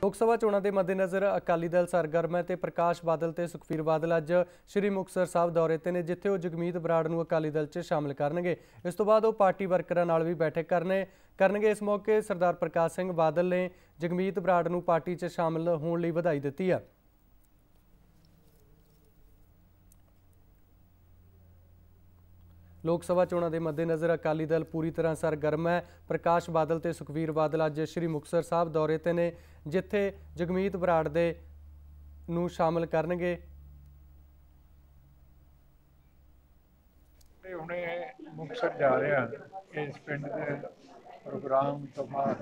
लोक सभा चोणां के मद्देनज़र अकाली दल सरगर्म है तो प्रकाश बादल ते सुखबीर बादल अज श्री मुक्तसर साहब दौरे ते ने, जिथे वो जगमीत बराड़ नूं अकाली दल च शामिल करनगे। इस तो बाद वो पार्टी वर्करां नाल भी बैठक करनगे। इस मौके सरदार प्रकाश सिंह बादल ने जगमीत बराड़ नूं पार्टी च शामिल होने लई वधाई दित्ती है। लोक सभा चोणां के मद्देनज़र अकाली दल पूरी तरह सरगर्म है। प्रकाश बादल ते सुखबीर बादल अज श्री मुक्तसर साहब दौरे ते ने, जिथे जगमीत बराड़ दे नूं शामिल करनगे। हुणे मुक्तसर जा रहे हैं इस पिंड के प्रोग्राम तो बाद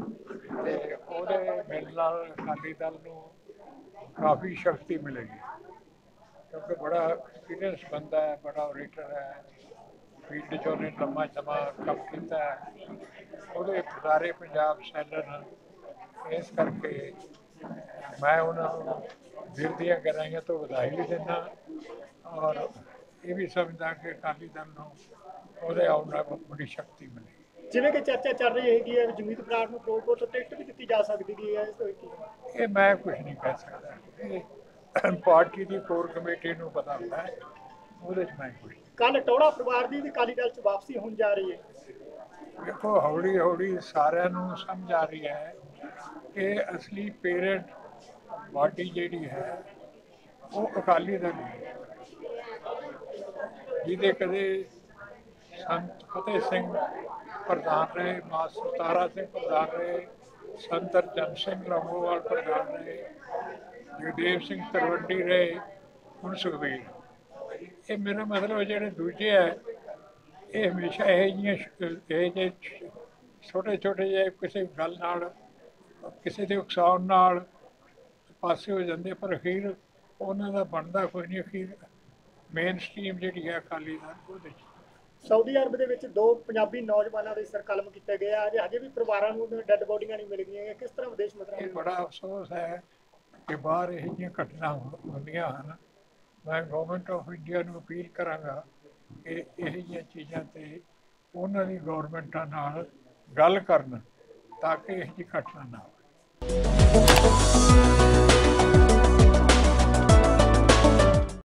मिलने नाल अकाली दल नूं काफ़ी शक्ति मिलेगी, क्योंकि बड़ा एक्सपीरियंस बंदा है, बड़ा ऑडिटर है, फील्ड चो ने लम्मा समा कम किया है, वो सारे पंजाब सैलर। इस करके मैं उन्होंने दिल दियां गहराइयां तो बधाई भी देना और ये भी समझदा कि अकाली दल नूं आउण नाल बड़ी शक्ति मिलेगी। जिवें कि चर्चा चल रही है जगमीत बराड़ नूं फिरोजपुर तो टिकट भी दी जा सकती है, ये मैं कुछ नहीं कह सकता, पार्टी की कोर कमेटी नूं पता होंदा है, ਉਹਦੇ 'ਚ मैं कुछ। कल टोड़ा परिवार की अकाली दल च वापसी होने जा रही है। देखो हौली हौली सारिਆਂ ਨੂੰ समझ आ रही है कि असली पेरेंट पार्टी जी है वो अकाली दल है, जिहदे कदे संत फतेह सिंह प्रधान रहे, मास्टर तारा सिंह प्रधान रहे, संत हरचंद सिंह लौंगोवाल प्रधान रहे, जगदेव सिंह तरवंडी रहे, हुण सुखबीर। ये मेरा मतलब जोड़े दूजे है ये हमेशा ये छोटे छोटे जे किसी गल नाल किसी के उकसाउण नाल पासे हो जाते, पर अखीर उन्हों का बनता कोई नहीं। अखीर मेन स्ट्रीम जी है अकाली दल। सऊदी अरब के दो पंजाबी नौजवानों के सरकलम किए गए, अजे भी परिवारों को डैड बॉडियां नहीं मिल गई, किस तरह विदेश मंत्री। बड़ा अफसोस है कि बाहर यह घटना होंदियां हैं। मैं गवर्नमेंट ऑफ इंडिया को अपील कराँगा कि यह चीज़ों से उन्होंने गवर्नमेंटा नाल गल करन ताकि यह घटना ना हो।